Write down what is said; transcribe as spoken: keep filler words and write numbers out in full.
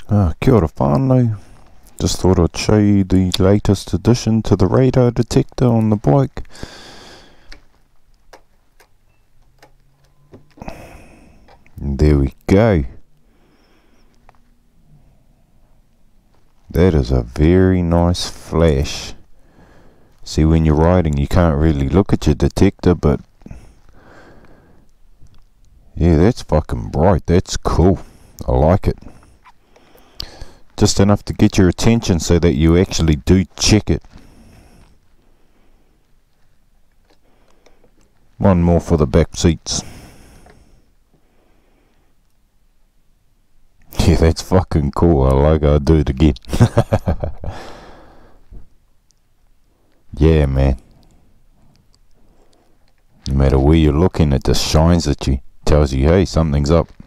Uh, kia ora whānau. Just thought I'd show you the latest addition to the radar detector on the bike. And there we go. That is a very nice flash. See, when you're riding you can't really look at your detector, but yeah, that's fucking bright. That's cool. I like it. Just enough to get your attention so that you actually do check it. One more for the back seats. Yeah, that's fucking cool. I like it. I'll do it again. Yeah, man. No matter where you're looking, it just shines at you. Tells you, hey, something's up.